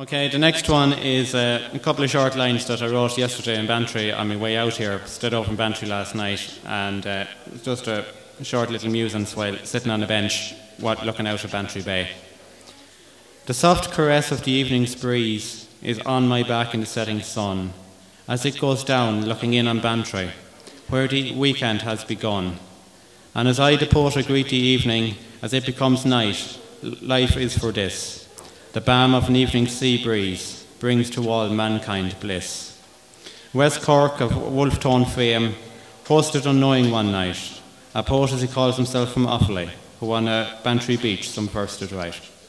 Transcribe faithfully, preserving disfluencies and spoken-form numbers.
Okay, the next one is uh, a couple of short lines that I wrote yesterday in Bantry on my way out here. Stood over in Bantry last night, and uh, it's just a short little musings while sitting on a bench what, looking out at Bantry Bay. The soft caress of the evening's breeze is on my back in the setting sun, as it goes down looking in on Bantry, where the weekend has begun. And as I, the porter, greet the evening, as it becomes night, life is for this. The balm of an evening sea breeze brings to all mankind bliss. West Cork of Wolfe fame hosted Unknowing one night, a poet as he calls himself from Offaly, who on a Bantry beach some verse did write.